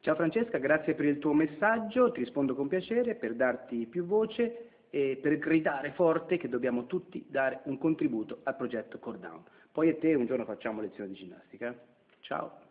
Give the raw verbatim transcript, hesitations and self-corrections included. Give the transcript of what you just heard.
Ciao Francesca, grazie per il tuo messaggio, ti rispondo con piacere per darti più voce e per gridare forte che dobbiamo tutti dare un contributo al progetto Core Down. Poi e te un giorno facciamo lezione di ginnastica. Ciao.